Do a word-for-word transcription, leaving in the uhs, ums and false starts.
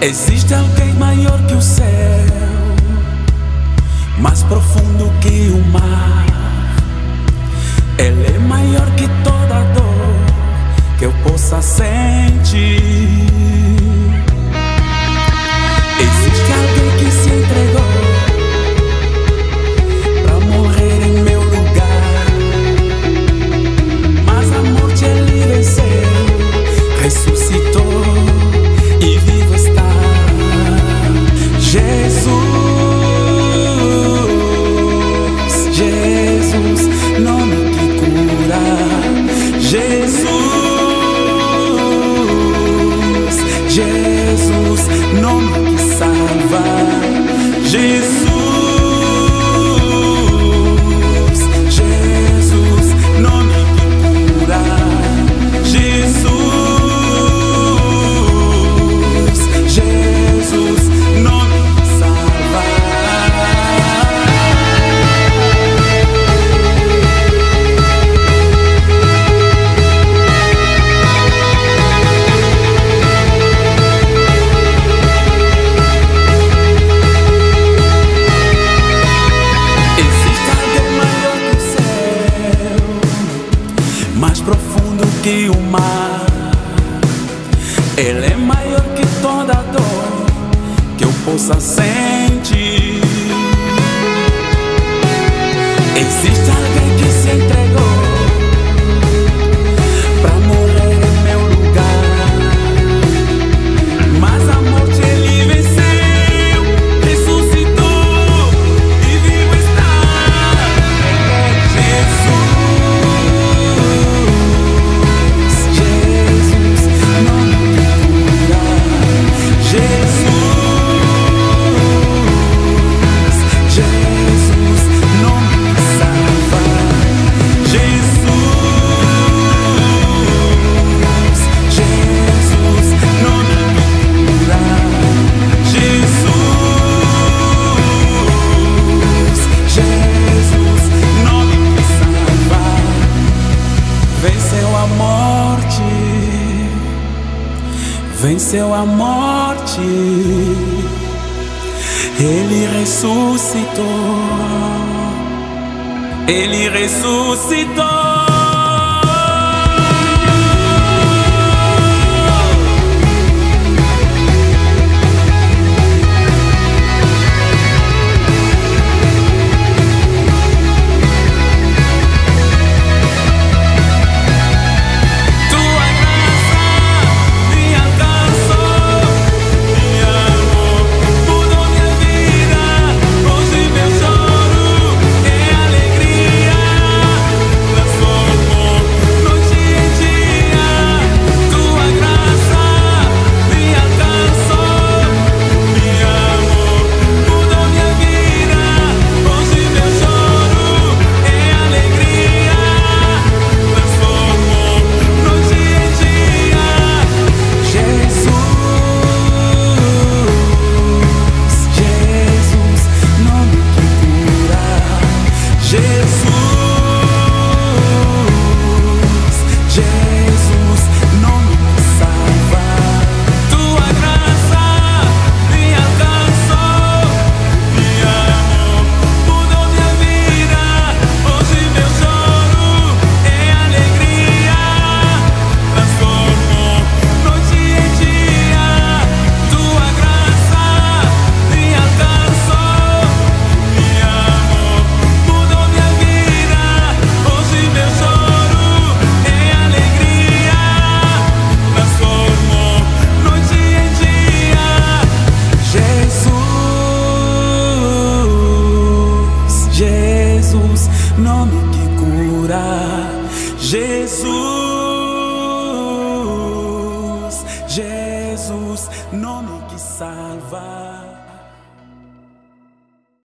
Existe alguém maior que o céu, mais profundo que o mar. Ele é maior que toda dor que eu possa sentir. Existe alguém que se entregou pra morrer em meu lugar, mas a morte ele venceu, ressuscitou e vivo está. Jesus, Jesus, nome que cura. Jesus, Jesus, nome que salva. Jesus, Jesus, nome que cura. Jesus, Jesus, nome que salva. Mais profundo que o mar, ele é maior que toda dor que eu possa sentir. Existe alguém que se entregou pra morrer em meu lugar, mas a morte ele venceu, ressuscitou e vivo está. Jesus, venceu a morte, ele ressuscitou, ele ressuscitou. Jesus, nome que cura. Jesus, Jesus, nome que salva.